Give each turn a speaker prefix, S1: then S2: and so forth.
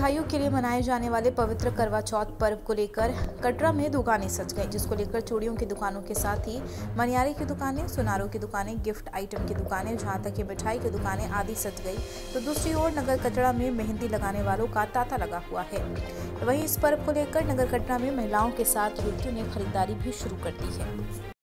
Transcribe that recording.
S1: दीर्घायु के लिए मनाए जाने वाले पवित्र करवा चौथ पर्व को लेकर कटरा में दुकानें सज गई, जिसको लेकर चूड़ियों की दुकानों के साथ ही मनियारी की दुकानें, सुनारों की दुकानें, गिफ्ट आइटम की दुकानें, जहां तक कि मिठाई की दुकानें आदि सज गई। तो दूसरी ओर नगर कटरा में मेहंदी लगाने वालों का तांता लगा हुआ है। वहीं इस पर्व को लेकर नगर कटरा में महिलाओं के साथ युवतियों ने खरीदारी भी शुरू कर दी है।